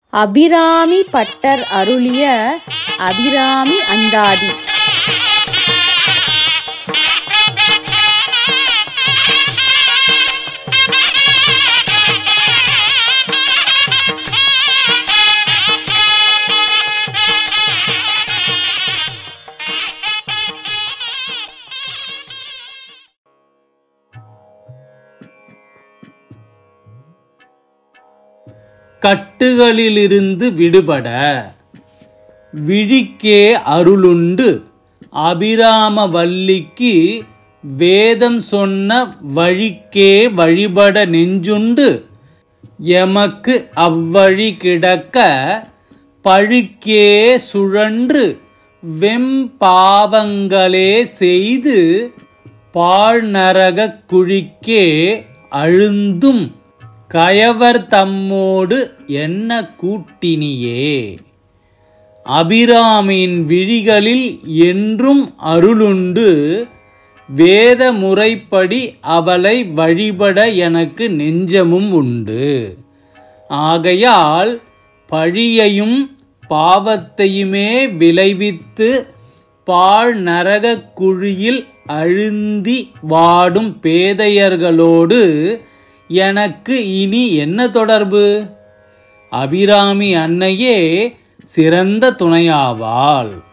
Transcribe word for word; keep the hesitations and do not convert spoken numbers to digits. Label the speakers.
Speaker 1: Abirami butter அருளிய அபிராமி அந்தாதி.
Speaker 2: கட்டுகளிலிருந்து விடுபட விழிக்கே அருளுண்டு அபிராம வல்லிக்கு வேதம் சொன்ன வழிக்கே வழிபட நெஞ்சுண்டு எமக்கு அவ்வழி கிடக்க பழிக்கே சுழன்று வெம்பாவங்களே செய்து பாழ்நரகக் குழிக்கே அழுந்தும் கயவர் தம்மோடு என்ன கூட்டினியே. அபிராமியின் விழிகளில் என்றும் அருளுண்டு வேத முறைப்படி அவளை வழிபட எனக்கு நெஞ்சமும் உண்டு. ஆகையால் பழியையும் பாவத்தையுமே விளைவித்து பாழ் நரகக் குழியில் அழுந்தி வாடும் பேதையர்களோடு எனக்கு இனி என்ன தொடர்பு? அபிராமி அன்னையே சிறந்த துணையாவாள்.